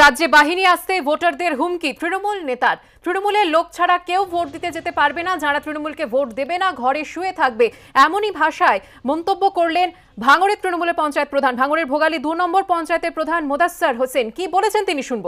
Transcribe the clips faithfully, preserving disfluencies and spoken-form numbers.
রাজ্যে বাহিনী আসতে ভোটারদের হুমকি তৃণমূল নেতার। তৃণমূলের লোক ছাড়া কেউ ভোট দিতে যেতে পারবে না, যারা তৃণমূলকে ভোট দেবে না ঘরে শুয়ে থাকবে, এমনই ভাষায় মন্তব্য করলেন ভাঙড়ের তৃণমূলের পঞ্চায়েত প্রধান, ভাঙড়ের ভোগালী দু নম্বর পঞ্চায়েতের প্রধান মোদাস্সার হোসেন। কি বলেছেন তিনি শুনবো।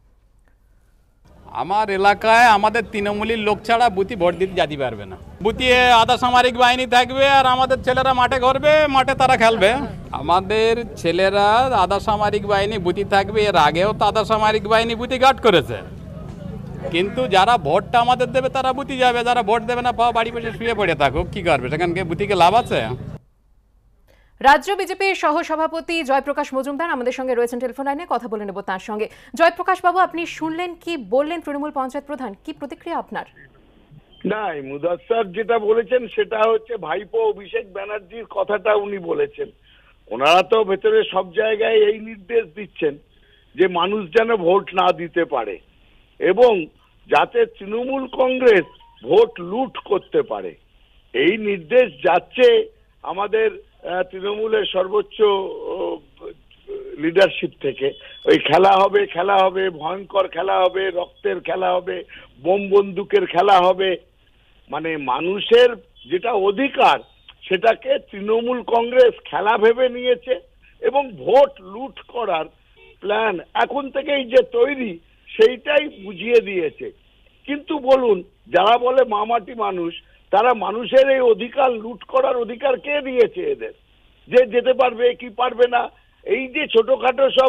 আমার এলাকায় আমাদের তৃণমূলের লোক ছাড়া বুথি ভোট দিতে যেতে পারবে না। বুথে আধা সামরিক বাহিনী থাকবে আর আমাদের ছেলেরা মাঠে ঘুরবে, মাঠে তারা খেলবে। আমাদের ছেলেরা আধা সামরিক বাহিনী বুথি থাকবে, এর আগেও তো আধা সামরিক বাহিনী বুথি গার্ড করেছে, কিন্তু যারা ভোটটা আমাদের দেবে তারা বুথি যাবে, যারা ভোট দেবে না পাও বাড়ি বসে শুয়ে পড়ে থাকুক, কি করবে? সেখানকে বুথিকে লাভ আছে? রাজ্য বিজেপির সহ সভাপতি জয়প্রকাশ মজুমদার আমাদের সঙ্গে রয়েছেন টেলিফোন লাইনে, কথা বলে নেব তার সঙ্গে। জয়প্রকাশ বাবু, আপনি শুনলেন কি বললেন তৃণমূল পঞ্চায়েত প্রধান, কি প্রতিক্রিয়া আপনার? নাই, মুদাস্সার যেটা বলেছেন সেটা হচ্ছে ভাইপো অভিষেক ব্যানার্জির কথাটা উনি বলেছেন। ওনারা তো ভেতরে সব জায়গায় এই নির্দেশ দিচ্ছেন যে মানুষ যেন ভোট না দিতে পারে এবং যাতে তৃণমূল কংগ্রেস ভোট লুট করতে পারে, এই নির্দেশ যাচ্ছে আমাদের তৃণমূলের সর্বোচ্চ লিডারশিপ থেকে। ওই খেলা হবে খেলা হবে ভয়ঙ্কর খেলা হবে, রক্তের খেলা হবে, বোম বন্দুকের খেলা হবে। মানে মানুষের যেটা অধিকার সেটাকে তৃণমূল কংগ্রেস খেলা ভেবে নিয়েছে এবং ভোট লুট করার প্ল্যান এখন থেকেই যে তৈরি সেইটাই বুঝিয়ে দিয়েছে। কিন্তু বলুন, যারা বলে মামাটি মানুষ, তারা মানুষের এই অধিকার লুট করার অধিকার কে দিয়েছে এদের? যে যেতে পারবে কি পারবে না, এই যে ছোটখাটো সব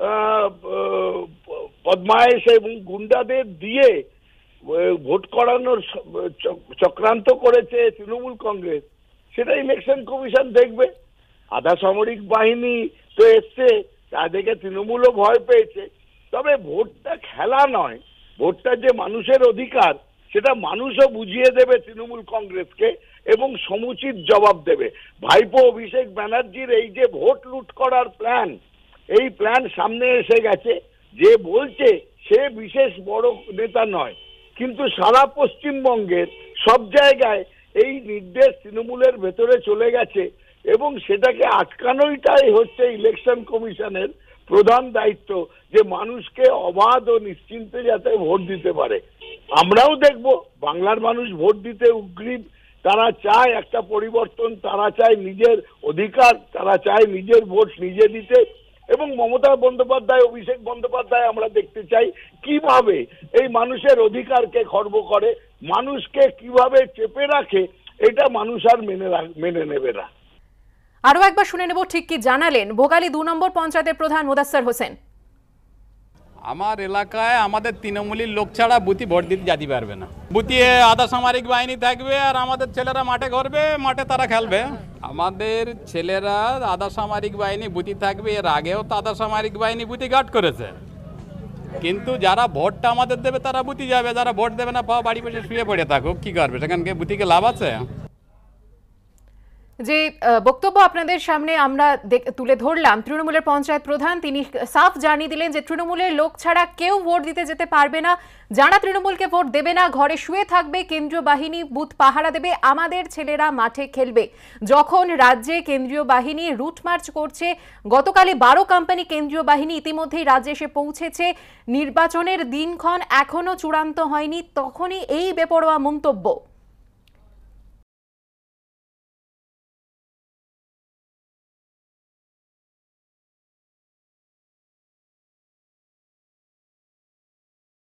বদমায়েশ এবং গুন্ডাদের দিয়ে ভোট করানোর চক্রান্ত করেছে তৃণমূল কংগ্রেস, সেটা ইলেকশন কমিশন দেখবে। আধা সামরিক বাহিনী তো এসছে, তা দেখে তৃণমূলও ভয় পেয়েছে। তবে ভোটটা খেলা নয়, ভোটটা যে মানুষের অধিকার সেটা মানুষও বুঝিয়ে দেবে তৃণমূল কংগ্রেসকে এবং সমুচিত জবাব দেবে। ভাইপো অভিষেক ব্যানার্জির এই যে ভোট লুট করার প্ল্যান, এই প্ল্যান সামনে এসে গেছে। যে বলছে সে বিশেষ বড় নেতা নয়, কিন্তু সারা পশ্চিমবঙ্গের সব জায়গায় এই নির্দেশ তৃণমূলের ভেতরে চলে গেছে এবং সেটাকে আটকানোইটাই হচ্ছে ইলেকশন কমিশনের প্রধান দায়িত্ব, যে মানুষকে অবাধ ও নিশ্চিন্তে যাতে ভোট দিতে পারে। আমরাও দেখব বাংলার মানুষ ভোট দিতে উগ্রীব, তারা চায় একটা পরিবর্তন, তারা চায় নিজের অধিকার, তারা চায় নিজের ভোট নিজে দিতে। এবং মমতা বন্দ্যোপাধ্যায়, অভিষেক বন্দ্যোপাধ্যায় আমরা দেখতে চাই কিভাবে এই মানুষের অধিকারকে খর্ব করে, মানুষকে কিভাবে চেপে রাখে, এটা মানুষ আর মেনে মেনে নেবে না। আরো একবার শুনে নেব ঠিক কি জানালেন ভোগালী দু নম্বর পঞ্চায়েতের প্রধান মোদাস্সার হোসেন। আমার এলাকায় আমাদের তৃণমূলের লোক ছাড়া বুথি ভোট দিতে যেতে পারবে না। বুথে আধা সামরিক বাহিনী থাকবে আর আমাদের ছেলেরা মাঠে ঘুরবে, মাঠে তারা খেলবে। আমাদের ছেলেরা আধা সামরিক বাহিনী বুথি থাকবে, এর আগেও তো আধা সামরিক বাহিনী বুথি গার্ড করেছে, কিন্তু যারা ভোটটা আমাদের দেবে তারা বুথি যাবে, যারা ভোট দেবে না পাও বাড়ি বসে শুয়ে পড়ে থাকুক, কি করবে? সেখানকে বুথিকে লাভ আছে? যে বক্তব্য আপনাদের সামনে আমরা তুলে ধরলাম তৃণমূলের পঞ্চায়েত প্রধান, তিনি সাফ জানিয়ে দিলেন যে তৃণমূলের লোক ছাড়া কেউ ভোট দিতে যেতে পারবে না, যারা তৃণমূলকে ভোট দেবে না ঘরে শুয়ে থাকবে, কেন্দ্রীয় বাহিনী বুথ পাহারা দেবে, আমাদের ছেলেরা মাঠে খেলবে। যখন রাজ্যে কেন্দ্রীয় বাহিনী রুট মার্চ করছে, গতকালই বারো কোম্পানি কেন্দ্রীয় বাহিনী ইতিমধ্যেই রাজ্যে এসে পৌঁছেছে, নির্বাচনের দিনক্ষণ এখনো চূড়ান্ত হয়নি, তখনই এই বেপরোয়া মন্তব্য।